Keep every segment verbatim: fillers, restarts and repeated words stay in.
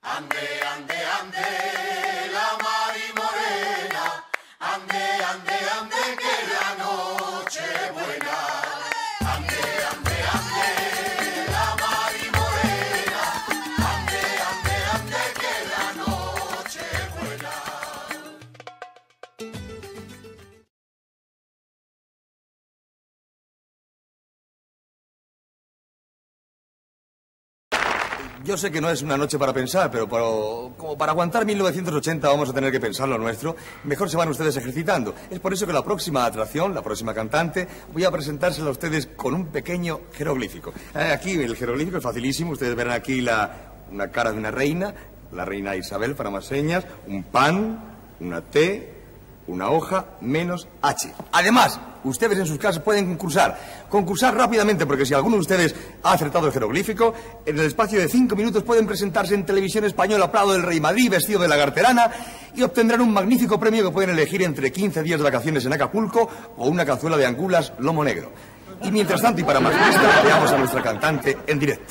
Ande, ande, ande, la Mari Morena, ande, ande, ande, que la noche es buena. Ande, ande, ande, la Mari Morena, ande, ande, ande, que la noche es buena. Yo sé que no es una noche para pensar, pero para, como para aguantar mil novecientos ochenta vamos a tener que pensar lo nuestro. Mejor se van ustedes ejercitando. Es por eso que la próxima atracción, la próxima cantante, voy a presentársela a ustedes con un pequeño jeroglífico. Eh, aquí el jeroglífico es facilísimo. Ustedes verán aquí la, una cara de una reina, la reina Isabel para más señas, un pan, una T, una hoja, menos H. Además, ustedes en sus casas pueden concursar. Concursar rápidamente, porque si alguno de ustedes ha acertado el jeroglífico, en el espacio de cinco minutos pueden presentarse en Televisión Española Prado del Rey Madrid vestido de lagarterana y obtendrán un magnífico premio que pueden elegir entre quince días de vacaciones en Acapulco o una cazuela de angulas lomo negro. Y mientras tanto, y para más fiesta, veamos a nuestra cantante en directo.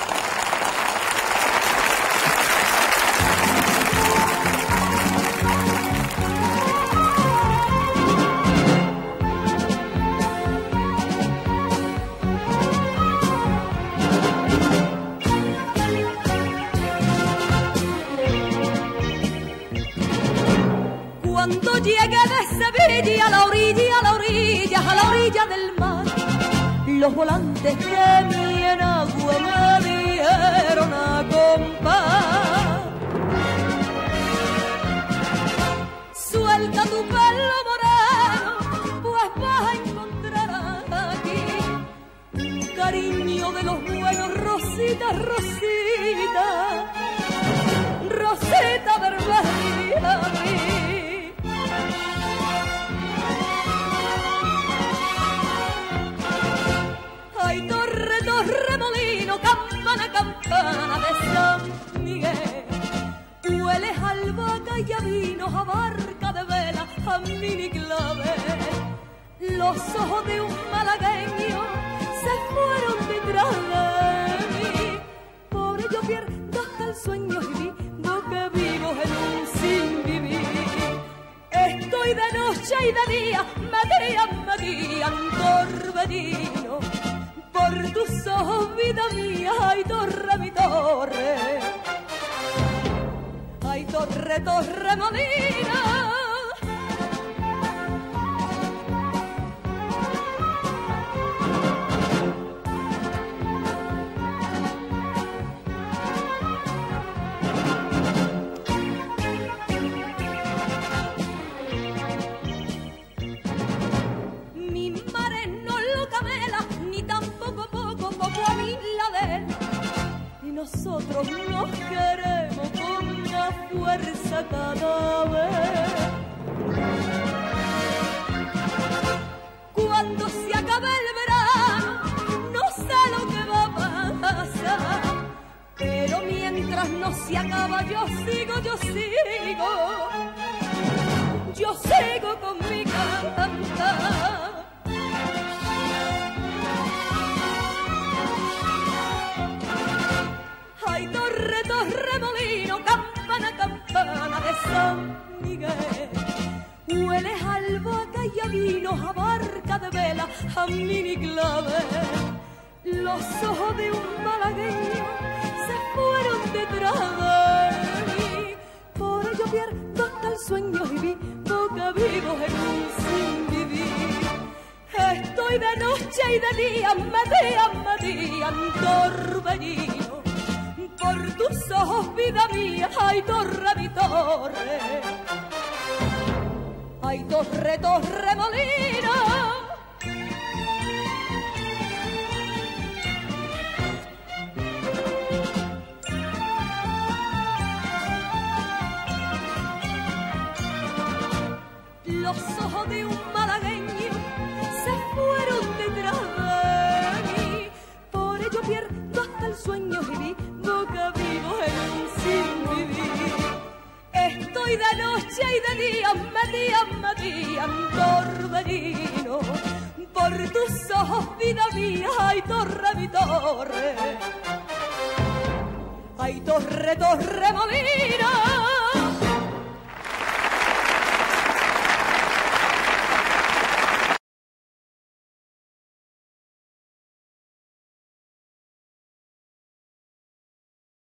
Cuando llegué de Sevilla a la orilla, a la orilla, a la orilla del mar, los volantes de mi enagua me dieron a compás. Suelta tu pelo moreno, pues vas a encontrar aquí cariño de los buenos, Rosita, Rosita, Rosita Berbería. Ay, torre, torre, molino, campana, campana de San Miguel. Hueles a albahaca y a vino, a barca de vela, a mini clavel. Los ojos de un malagueño se fueron detrás de mí. Por ello pierdo hasta el sueño y vivo que vivo en un sin vivir. Estoy de noche y de día, me guían, me guían torbellino. Por tus ojos, vida mía, ay, torre, mi torre. Ay, torre, torre, molina. Mi madre no lo camela, ni tampoco poco, poco a mí la de él. Y nosotros nos queremos con una fuerza cada vez. Cuando se acabe el verano, no sé lo que va a pasar, pero mientras no se acaba, yo sigo, yo sigo, yo sigo con mi cantar. Ay, torre, torre, molino, campana, campana de San Miguel. Hueles a albahaca y a vino, a barca de vela, a mini clavel. Los ojos de un malagueño se fueron detrás de mí. Por ello pierdo hasta el sueño y vivo que vivo en un sin vivir. Estoy de noche y de día, me dían, me dían torbellino. Por tus ojos, vida mía, ay, torre, mi torre. Ay, torre, torre, molina. Los ojos de un malagueño se fueron detrás de mí. Por ello pierdo hasta el sueño y vivo que vivo en un sin vivir. Estoy de noche y de día, me dían, me dían torbellino. Por tus ojos, vida mía, ay, torre, mi torre. ay torre, torre molino.